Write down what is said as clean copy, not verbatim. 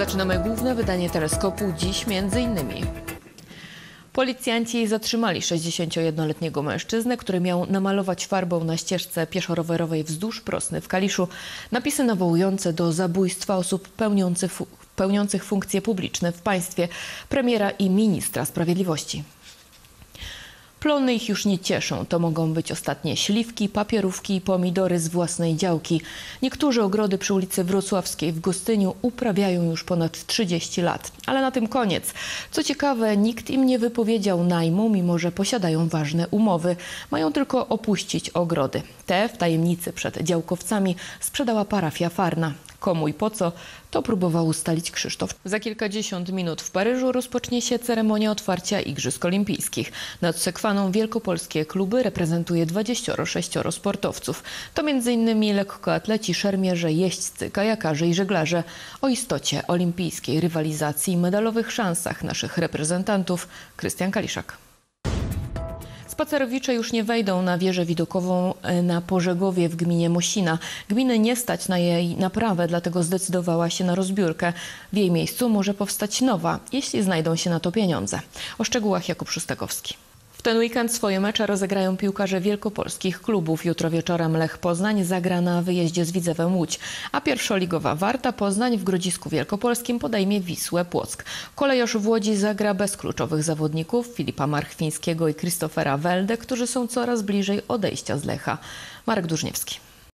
Zaczynamy główne wydanie Teleskopu. Dziś m.in. Policjanci zatrzymali 61-letniego mężczyznę, który miał namalować farbą na ścieżce pieszo-rowerowej wzdłuż Prosny w Kaliszu napisy nawołujące do zabójstwa osób pełniących funkcje publiczne w państwie, premiera i ministra sprawiedliwości. Plony ich już nie cieszą. To mogą być ostatnie śliwki, papierówki i pomidory z własnej działki. Niektórzy ogrody przy ulicy Wrocławskiej w Gostyniu uprawiają już ponad 30 lat. Ale na tym koniec. Co ciekawe, nikt im nie wypowiedział najmu, mimo że posiadają ważne umowy. Mają tylko opuścić ogrody. Te w tajemnicy przed działkowcami sprzedała parafia Farna. Komu i po co, to próbował ustalić Krzysztof. Za kilkadziesiąt minut w Paryżu rozpocznie się ceremonia otwarcia Igrzysk Olimpijskich. Nad Sekwaną wielkopolskie kluby reprezentuje 26 sportowców. To m.in. lekkoatleci, szermierze, jeźdźcy, kajakarze i żeglarze. O istocie olimpijskiej rywalizacji i medalowych szansach naszych reprezentantów Krystian Kaliszak. Spacerowicze już nie wejdą na wieżę widokową na Pożegowie w gminie Mosina. Gminy nie stać na jej naprawę, dlatego zdecydowała się na rozbiórkę. W jej miejscu może powstać nowa, jeśli znajdą się na to pieniądze. O szczegółach Jakub Szóstakowski. W ten weekend swoje mecze rozegrają piłkarze wielkopolskich klubów. Jutro wieczorem Lech Poznań zagra na wyjeździe z Widzewem Łódź, a pierwszoligowa Warta Poznań w Grodzisku Wielkopolskim podejmie Wisłę Płock. Kolejorz w Łodzi zagra bez kluczowych zawodników Filipa Marchwińskiego i Krzysztofera Weldę, którzy są coraz bliżej odejścia z Lecha. Marek Dużniewski.